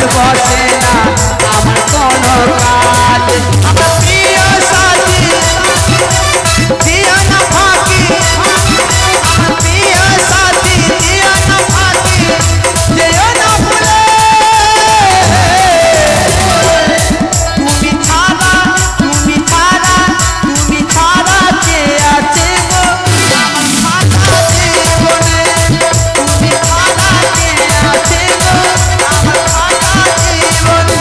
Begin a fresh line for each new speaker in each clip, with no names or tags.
बसे ना আমার কোনো কাজ আমার প্রিয় সাথী दिया ना फाकी আমার প্রিয় সাথী दिया ना फाकी যেও না ভুলে তুমি ছাড়া কে আছে গো আমার সারা জীবনে তুমি ছাড়া কে আছে গো আমার সারা জীবনে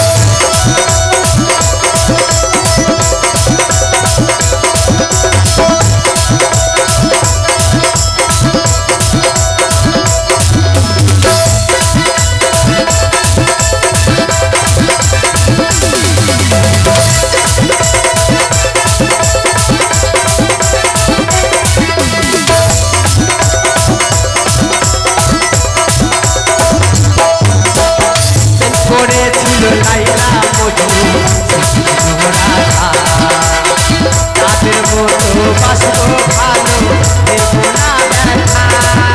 করেছিল লাইলা মজনু রাধা তাদের মতো বাসবো ভালো দেব না দেখা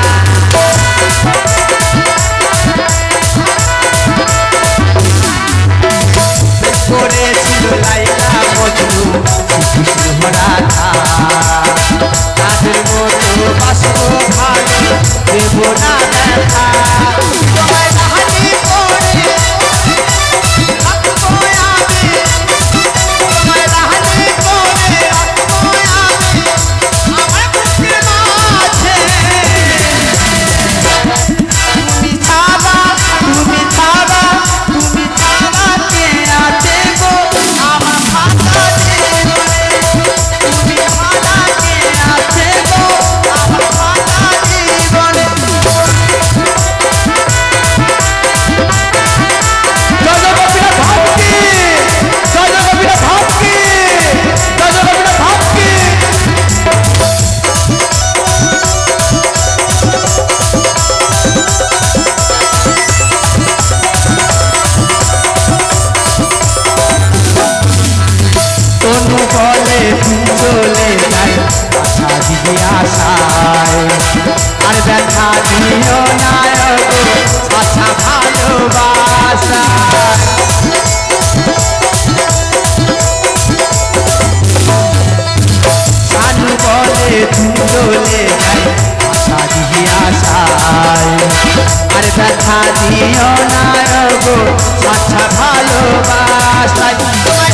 করেছিল লাইলা মজনু রাধা তাদের মতো বাসবো ভালো দেব না দেখা তোমায় রাহানি করে বলে চলে যায় আশা দিদি আশায় আর ব্যথা দিও না গো আশা ভালোবাসা শানু বলে চলে যায় আশা দিদি আশায় আর ব্যথা দিও না গো আশা ভালোবাসা